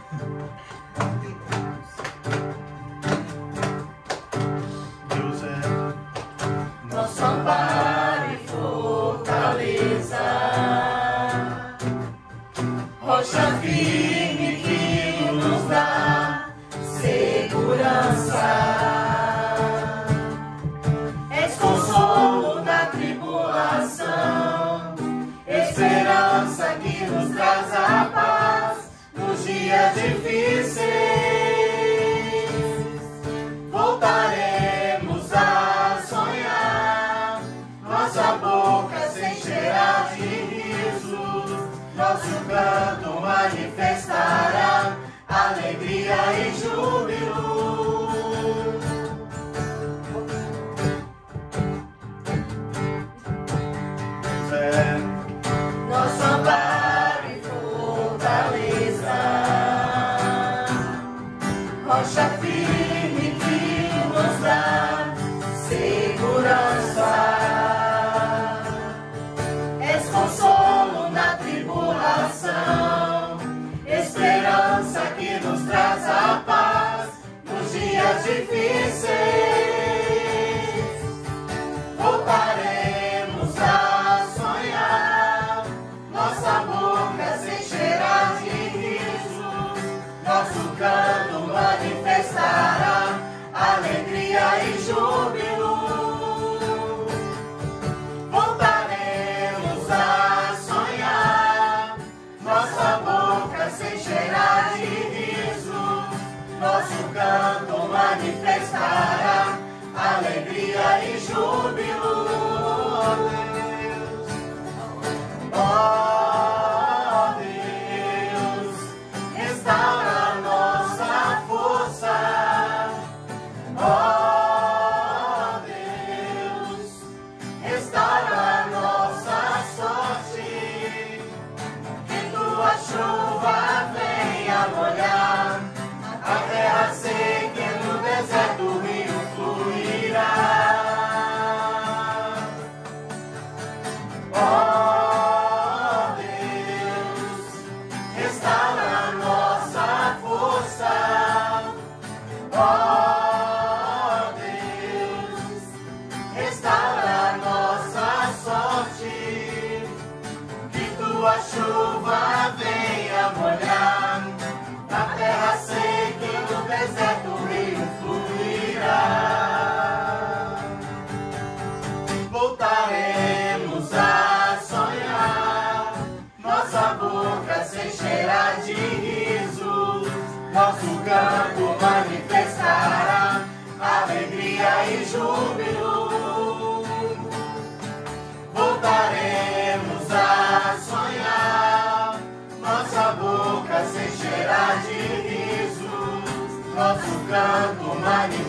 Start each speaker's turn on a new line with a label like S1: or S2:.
S1: Deus é
S2: nosso amparo e fortaleza, rocha firme que nos dá segurança. És consolo na tribulação, esperança que nos traz a paz nos dias difíceis. Voltaremos a sonhar, nossa boca se encherá de risos, nosso canto manifestará alegria e júbilo.
S1: Deus é
S2: Nosso amparo e fortaleza, rocha firme que nos dá segurança. És consolo na tribulação, esperança que nos traz a paz nos dias difíceis. Voltaremos a sonhar, nossa boca se encherá de risos, nosso canto manifestará alegria e júbilo. Voltaremos a sonhar, nossa boca se encherá de risos, nosso canto manifestará alegria e júbilo. Ó Deus, restaura nossa força. Ó Deus, restaura nossa sorte. Que tua chuva venha molhar a terra seca e no deserto o rio fluirá. Ó Deus, restaura nossa força. Ó Deus, restaura nossa sorte. Que tua chuva venha molhar a terra seca e no deserto o rio fluirá. Voltaremos a sonhar, nossa boca se encherá de risos, nosso canto manifestará alegria e júbilo. Voltaremos a sonhar, nossa boca se encherá de risos, nosso canto manifestará